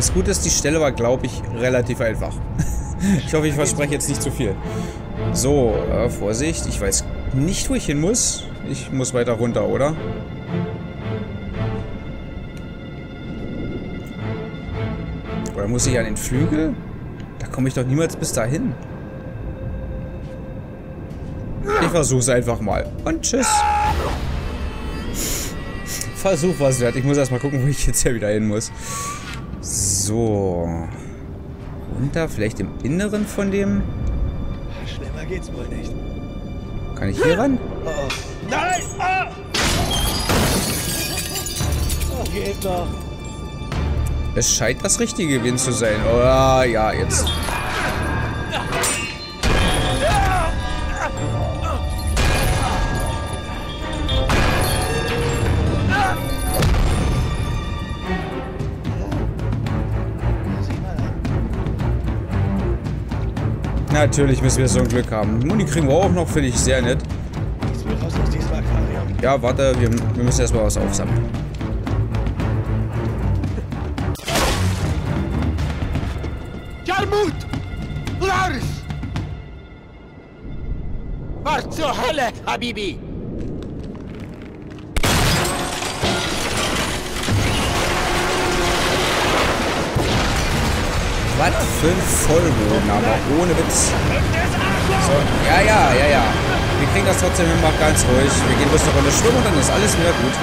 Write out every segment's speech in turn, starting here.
Das Gute ist, die Stelle war, glaube ich, relativ einfach. Ich hoffe, ich verspreche jetzt nicht zu viel. So, Vorsicht. Ich weiß nicht, wo ich hin muss. Ich muss weiter runter, oder? Oder muss ich an den Flügel? Da komme ich doch niemals bis dahin. Ich versuch's einfach mal. Und tschüss. Versuch was wert. Ich muss erstmal gucken, wo ich jetzt hier wieder hin muss. So. Runter, vielleicht im Inneren von dem. Schlimmer geht's wohl nicht. Kann ich hier ran? Oh. Nein! Ah! Oh, geht doch. Es scheint das Richtige gewesen zu sein. Oh ja, jetzt. Natürlich müssen wir so ein Glück haben. Muni kriegen wir auch noch, finde ich sehr nett. Nichts mehr raus aus diesem Aquarium. Ja, warte, wir müssen erstmal was aufsammeln. Jarmut! Lars! Was zur Hölle, Habibi? Was für ein Vollboden, aber ohne Witz. So, ja. Wir kriegen das trotzdem hin, macht ganz ruhig. Wir gehen bloß eine Runde schwimmen und dann ist alles wieder gut.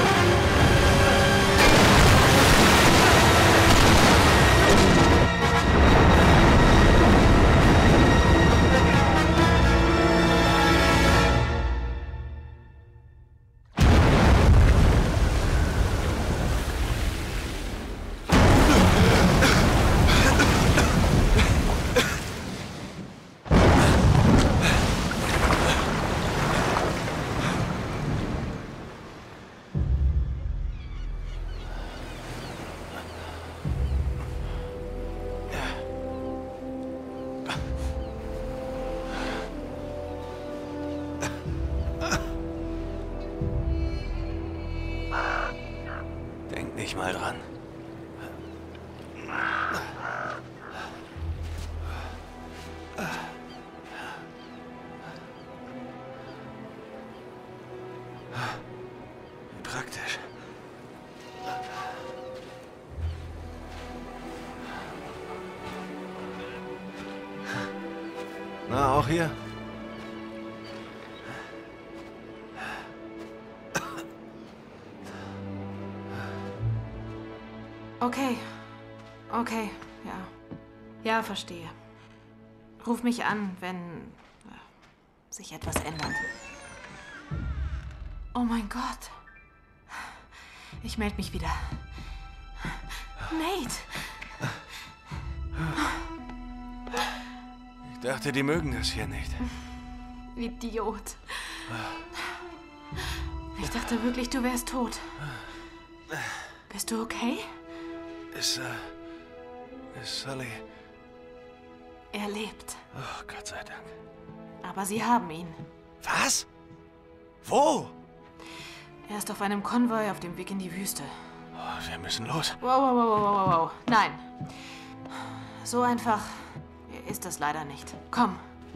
Nicht mal dran. Praktisch. Na, auch hier? Okay, ja. Ja, verstehe. Ruf mich an, wenn sich etwas ändert. Oh mein Gott. Ich melde mich wieder. Nate! Ich dachte, die mögen das hier nicht. Idiot. Ich dachte wirklich, du wärst tot. Bist du okay? Ist Sully... Er lebt. Oh, Gott sei Dank. Aber sie haben ihn. Was? Wo? Er ist auf einem Konvoi auf dem Weg in die Wüste. Oh, wir müssen los. Wow. Nein. So einfach ist das leider nicht. Komm.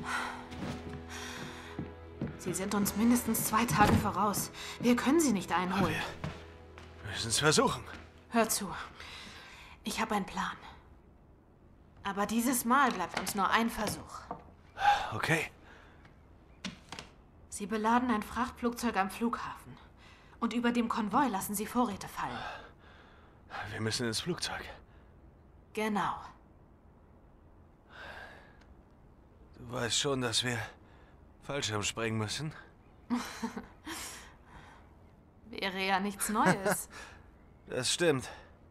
Sie sind uns mindestens 2 Tage voraus. Wir können sie nicht einholen. Wir müssen es versuchen. Hör zu. Ich habe einen Plan. Aber dieses Mal bleibt uns nur ein Versuch. Okay. Sie beladen ein Frachtflugzeug am Flughafen. Und über dem Konvoi lassen sie Vorräte fallen. Wir müssen ins Flugzeug. Genau. Du weißt schon, dass wir Fallschirm springen müssen? Wäre ja nichts Neues. Das stimmt.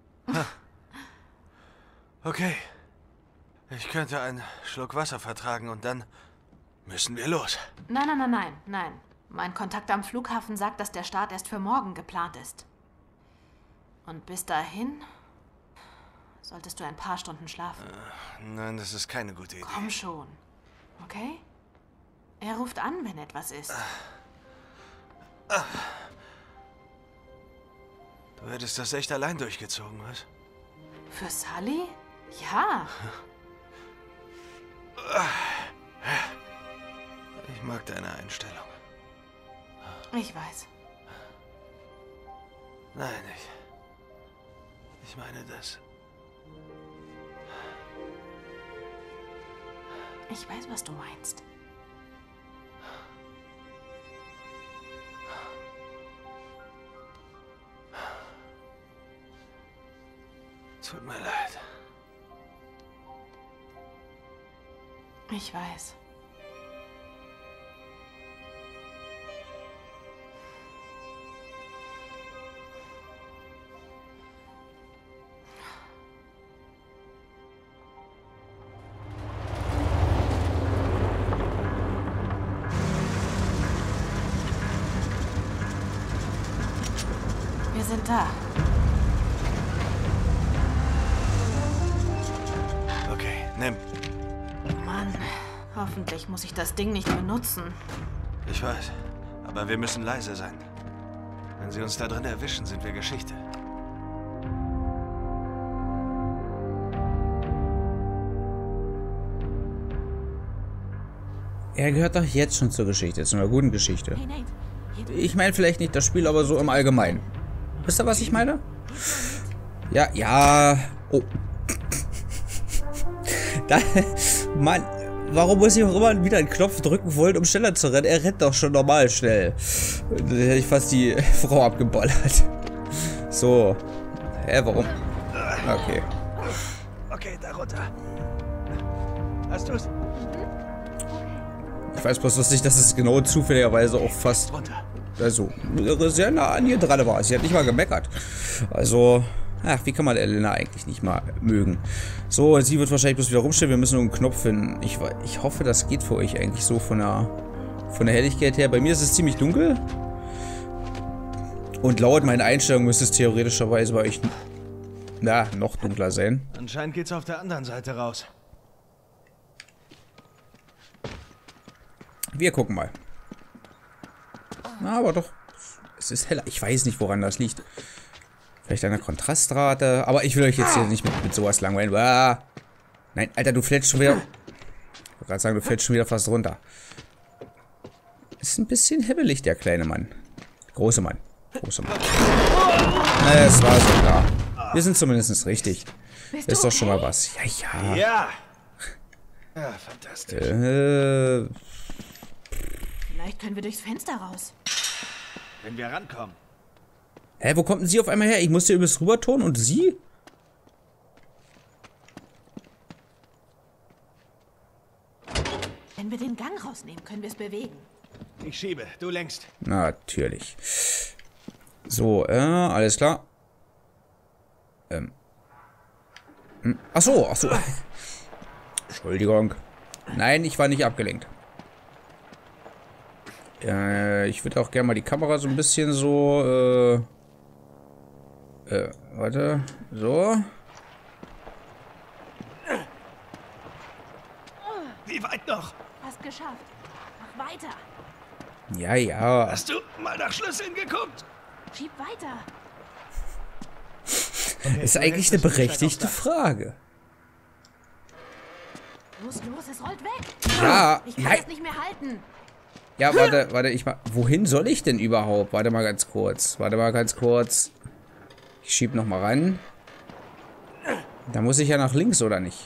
Okay. Ich könnte einen Schluck Wasser vertragen und dann müssen wir los. Nein. Mein Kontakt am Flughafen sagt, dass der Start erst für morgen geplant ist. Und bis dahin solltest du ein paar Stunden schlafen. Nein, das ist keine gute Idee. Komm schon. Okay? Er ruft an, wenn etwas ist. Du hättest das echt allein durchgezogen, was? Für Sully? Ja. Ich mag deine Einstellung. Ich weiß. Nein, ich meine das. Ich weiß, was du meinst. Tut mir leid. Ich weiß. Wir sind da. Okay, nimm. Mann, hoffentlich muss ich das Ding nicht benutzen. Ich weiß, aber wir müssen leise sein. Wenn sie uns da drin erwischen, sind wir Geschichte. Er gehört doch jetzt schon zur Geschichte, zu einer guten Geschichte. Hey Nate, hier Ich meine vielleicht nicht das Spiel, aber so im Allgemeinen. Wisst ihr, was ich meine? Ja, ja. Oh. Da, Mann, warum muss ich auch immer wieder einen Knopf drücken wollen, um schneller zu rennen? Er rennt doch schon normal schnell. Da hätte ich fast die Frau abgeballert. So. Hä, warum? Okay. Okay, da runter. Hast du's? Ich weiß bloß lustig, dass es genau zufälligerweise auch fast... Runter. Also, sehr nah an ihr dran war. Sie hat nicht mal gemeckert. Also, ach, wie kann man Elena eigentlich nicht mal mögen? So, sie wird wahrscheinlich bloß wieder rumstehen. Wir müssen nur einen Knopf finden. Ich hoffe, das geht für euch eigentlich so von der Helligkeit her. Bei mir ist es ziemlich dunkel. Und laut meinen Einstellungen müsste es theoretischerweise bei euch noch dunkler sein. Anscheinend geht's auf der anderen Seite raus. Wir gucken mal. Na, aber doch. Es ist heller. Ich weiß nicht, woran das liegt. Vielleicht an der Kontrastrate. Aber ich will euch jetzt hier nicht mit sowas langweilen. Ah. Nein, Alter, du fällst schon wieder... Ich wollte gerade sagen, du fällst schon wieder fast runter. Ist ein bisschen hibbelig, der kleine Mann. Große Mann. Große Mann. Es war so klar. Wir sind zumindest richtig. Ist doch schon mal was. Ja, ja. Ja! Ja, fantastisch. Vielleicht können wir durchs Fenster raus. Wenn wir rankommen. Hä, wo kommt denn sie auf einmal her? Ich musste übelst rüberturnen und sie? Wenn wir den Gang rausnehmen, können wir es bewegen. Ich schiebe, du lenkst. Natürlich. So, alles klar. Ach so. Entschuldigung. Nein, ich war nicht abgelenkt. Ich würde auch gerne mal die Kamera so ein bisschen so, warte, so. Wie weit noch? Hast geschafft. Mach weiter. Ja, ja. Hast du mal nach Schlüsseln geguckt? Schieb weiter. Ist eigentlich eine berechtigte Frage. Los, es rollt weg. Ja, Ich kann nein. es nicht mehr halten. Ja, warte, ich mal. Wohin soll ich denn überhaupt? Warte mal ganz kurz. Ich schieb noch mal ran. Da muss ich ja nach links, oder nicht?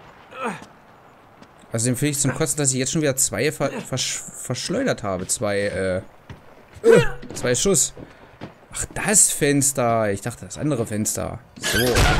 Also empfehle ich zum Kosten, dass ich jetzt schon wieder zwei verschleudert habe. Zwei Schuss. Ach, das Fenster. Ich dachte, das andere Fenster. So.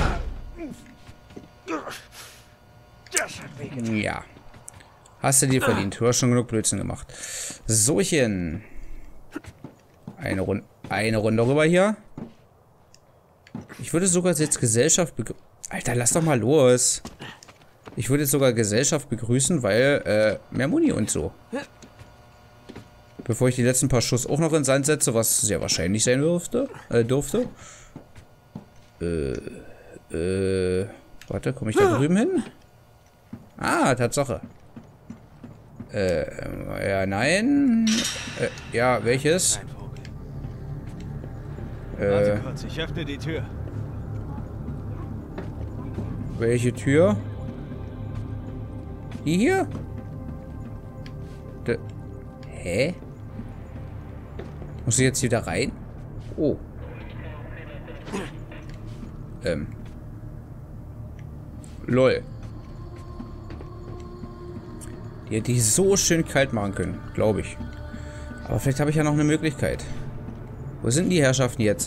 Ja. Hast du dir verdient. Du hast schon genug Blödsinn gemacht. Sochen. Eine Runde rüber hier. Ich würde sogar jetzt Gesellschaft begrüßen. Alter, lass doch mal los. Ich würde jetzt sogar Gesellschaft begrüßen, weil, mehr Muni und so. Bevor ich die letzten paar Schuss auch noch in den Sand setze, was sehr wahrscheinlich sein durfte. Warte, komme ich da drüben hin? Ah, Tatsache. Ja, nein. Ja, welches? Warte kurz, ich öffne die Tür. Welche Tür? Die hier? Hä? Muss ich jetzt wieder rein? Oh. Lol. Die hätte ich so schön kalt machen können, glaube ich. Aber vielleicht habe ich ja noch eine Möglichkeit. Wo sind die Herrschaften jetzt?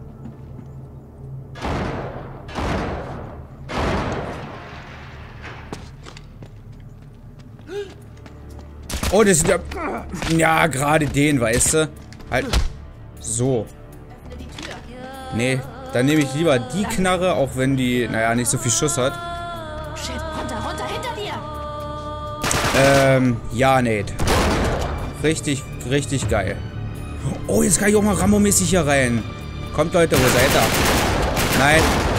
Oh, das ist ja... Ja, gerade den, weißt du? Halt. So. Nee, dann nehme ich lieber die Knarre, auch wenn die, naja, nicht so viel Schuss hat. Shit, runter, hinter dir! Ja, Nate. Richtig, richtig geil. Oh, jetzt kann ich auch mal Rambo-mäßig hier rein. Kommt, Leute, wo seid ihr? Nein.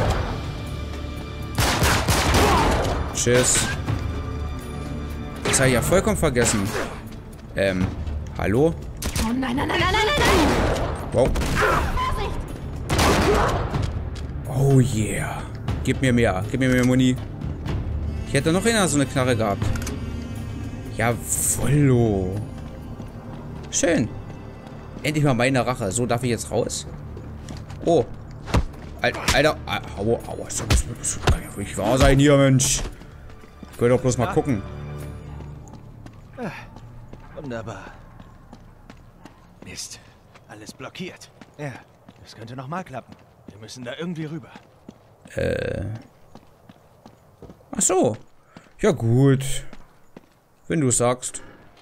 Tschüss. Das habe ich ja vollkommen vergessen. Hallo? Oh nein. Wow. Oh yeah. Gib mir mehr Muni. Ich hätte noch einer so eine Knarre gehabt. Jawollo. Schön. Endlich mal meine Rache. So, darf ich jetzt raus? Oh. Alter. Aua. Das kann ja ruhig wahr sein hier, Mensch. Ich will doch bloß mal gucken. Wunderbar. Mist. Alles blockiert. Ja, das könnte noch mal klappen. Wir müssen da irgendwie rüber. Ach so. Ja gut. Wenn du sagst.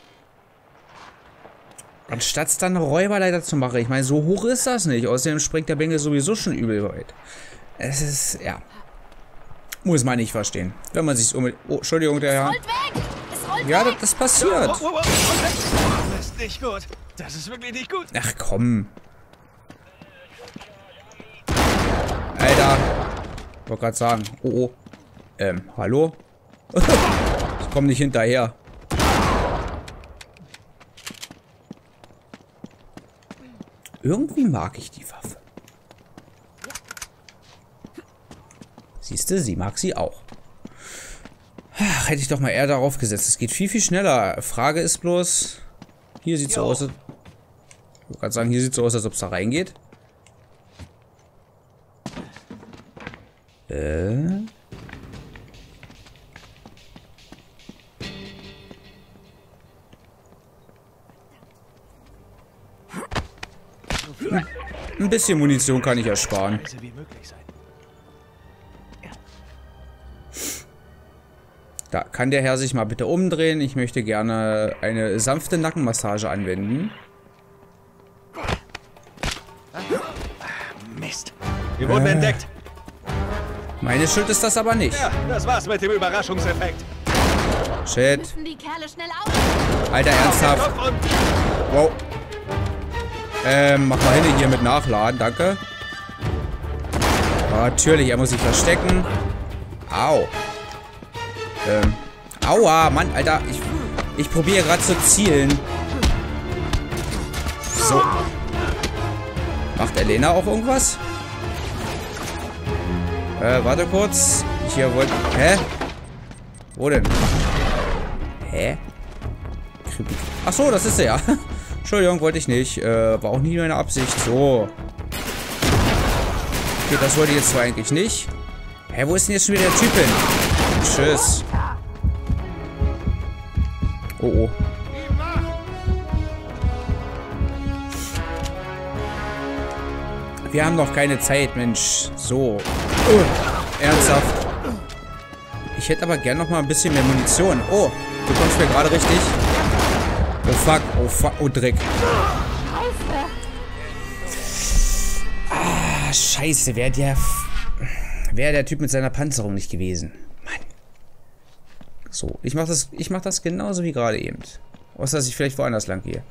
Anstatt es dann eine Räuberleiter zu machen. Ich meine, so hoch ist das nicht. Außerdem springt der Bengel sowieso schon übel weit. Es ist, ja. Muss man nicht verstehen. Wenn man sich unbedingt... Oh, Entschuldigung, der Herr. Ja, das passiert. Das ist nicht gut. Das ist wirklich nicht gut. Ach komm. Alter. Ich wollte gerade sagen. Oh. Hallo? Ich komme nicht hinterher. Irgendwie mag ich die Waffe. Siehst du, sie mag sie auch. Ach, hätte ich doch mal eher darauf gesetzt. Es geht viel, viel schneller. Frage ist bloß... Hier sieht es so aus... Ich wollte gerade sagen, hier sieht es so aus, als ob es da reingeht. Ein bisschen Munition kann ich ersparen. Da kann der Herr sich mal bitte umdrehen. Ich möchte gerne eine sanfte Nackenmassage anwenden. Mist. Wir wurden entdeckt. Meine Schuld ist das aber nicht. Ja, das war's mit dem Überraschungseffekt. Shit. Müssen die Kerle schnell auf. Alter, ernsthaft. Wow. Mach mal hin hier mit Nachladen, danke. Natürlich, er muss sich verstecken. Au. Aua, Mann, Alter. Ich probiere gerade zu zielen. So. Macht Elena auch irgendwas? Warte kurz. Ich hier wollte... Hä? Wo denn? Hä? Ach so, das ist er ja. Entschuldigung, wollte ich nicht. War auch nie meine Absicht. So. Okay, das wollte ich jetzt zwar eigentlich nicht. Hä, wo ist denn jetzt schon wieder der Typ hin? Tschüss. Oh, oh. Wir haben noch keine Zeit, Mensch. So. Ernsthaft. Ich hätte aber gern noch mal ein bisschen mehr Munition. Oh, du kommst mir gerade richtig. Oh fuck, oh fuck, oh Dreck. Ah, scheiße, wäre der Typ mit seiner Panzerung nicht gewesen. Mann. So, ich mach das genauso wie gerade eben. Außer, dass ich vielleicht woanders lang gehe.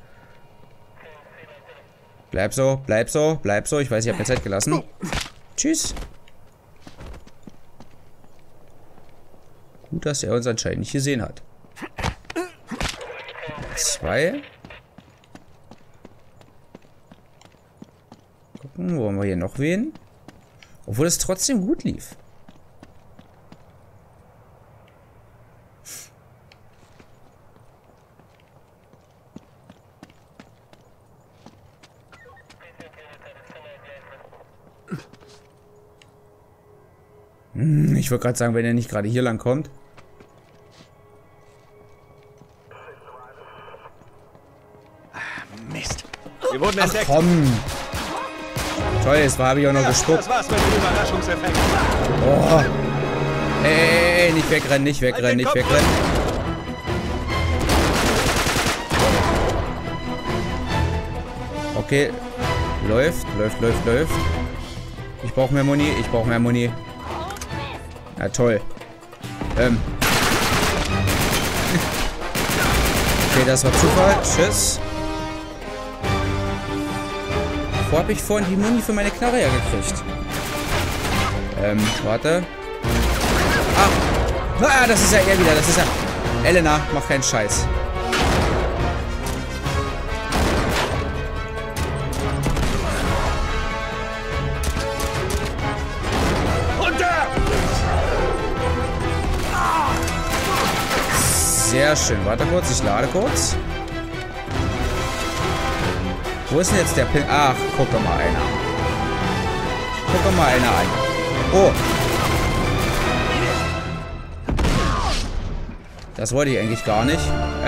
Bleib so, bleib so, bleib so. Ich weiß, ich habe mir Zeit gelassen. Tschüss. Gut, dass er uns anscheinend nicht gesehen hat. 2. Gucken, wo haben wir hier noch wen? Obwohl es trotzdem gut lief. Ich wollte gerade sagen, wenn er nicht gerade hier lang kommt. Mist. Wir wurden Ach entdeckt. komm. Toll, jetzt habe ich auch noch gespuckt. Das war's mit dem Überraschungseffekt. Oh. Ey, nicht wegrennen, nicht wegrennen, nicht wegrennen. Okay. Läuft. Ich brauche mehr Muni, Ja, toll. Okay, das war Zufall. Tschüss. Wo habe ich vorhin die Muni für meine Knarre hergekriegt? Warte. Ah, das ist ja er wieder. Das ist ja... Elena, mach keinen Scheiß. Sehr schön. Warte kurz, ich lade kurz. Wo ist denn jetzt der Pin? Ach, guck doch mal einer. Guck doch mal einer an. Oh. Das wollte ich eigentlich gar nicht.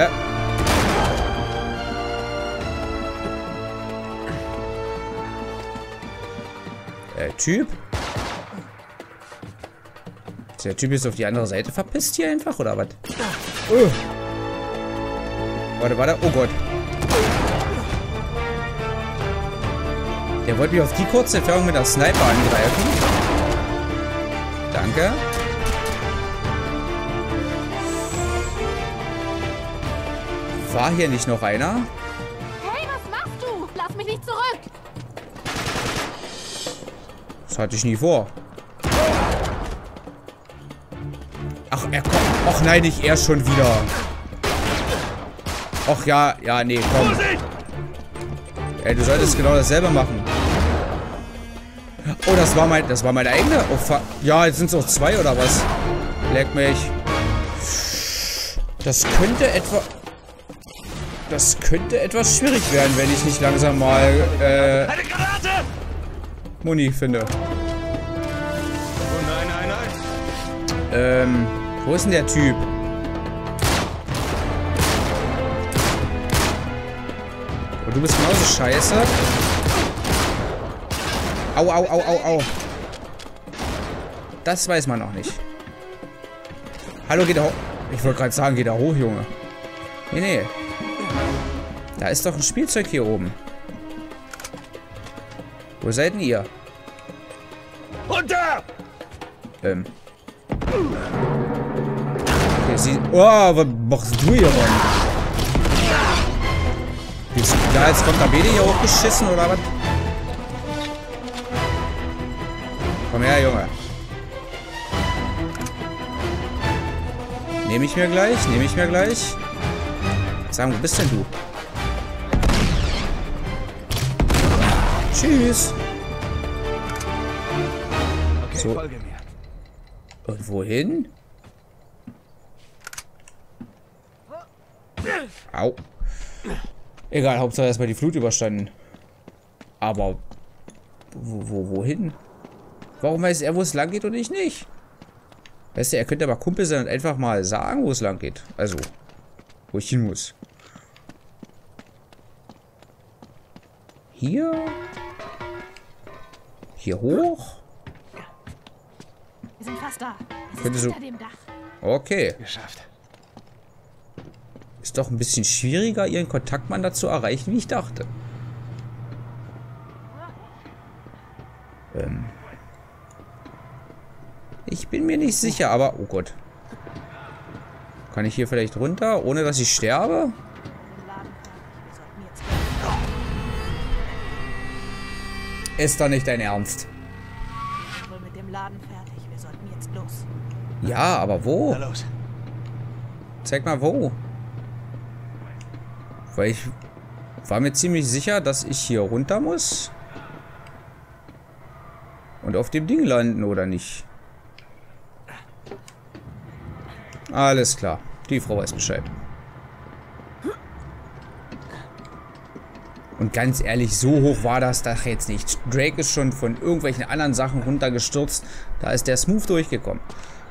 Typ? Ist der Typ jetzt auf die andere Seite verpisst hier einfach, oder was? Warte. Oh Gott. Der wollte mich auf die kurze Entfernung mit der Sniper angreifen. Danke. War hier nicht noch einer? Hey, was machst du? Lass mich nicht zurück! Das hatte ich nie vor. Ach, er kommt. Ach nein, nicht er schon wieder. Ach ja, nee, komm. Ey, du solltest genau dasselbe machen. Oh, das war meine eigene. Oh, fuck. Ja, jetzt sind es auch zwei oder was? Leck mich. Das könnte etwas schwierig werden, wenn ich nicht langsam mal Muni finde. Oh nein. Wo ist denn der Typ? Oh, du bist genauso scheiße. Au. Das weiß man noch nicht. Hallo, geht er hoch? Ich wollte gerade sagen, geht er hoch, Junge. Nee. Da ist doch ein Spielzeug hier oben. Wo seid denn ihr? Runter! Okay, oh, was machst du hier, Mann? Ja, jetzt kommt der Bede hier hochgeschissen, oder was? Komm her, Junge. Nehme ich mir gleich. Sag, wo bist denn du? Tschüss. Okay, so. folge mir. Und wohin? Au. Egal, Hauptsache erstmal die Flut überstanden. Aber wohin? Warum weiß er, wo es lang geht und ich nicht? Weißt du, er könnte aber Kumpel sein und einfach mal sagen, wo es lang geht. Also, wo ich hin muss. Hier? Hier hoch? Wir sind fast da. Es Könnte ist so- hinter dem Dach. Okay. Geschafft. Ist doch ein bisschen schwieriger, ihren Kontaktmann dazu erreichen, wie ich dachte. Ich bin mir nicht sicher, aber... Oh Gott. Kann ich hier vielleicht runter, ohne dass ich sterbe? Ist doch nicht dein Ernst. Wohl mit dem Laden fertig. Wir sollten jetzt los. Ja, aber wo? Na los. Zeig mal wo. Weil ich war mir ziemlich sicher, dass ich hier runter muss. Und auf dem Ding landen, oder nicht? Alles klar. Die Frau weiß Bescheid. Und ganz ehrlich, so hoch war das Dach jetzt nicht. Drake ist schon von irgendwelchen anderen Sachen runtergestürzt. Da ist der smooth durchgekommen.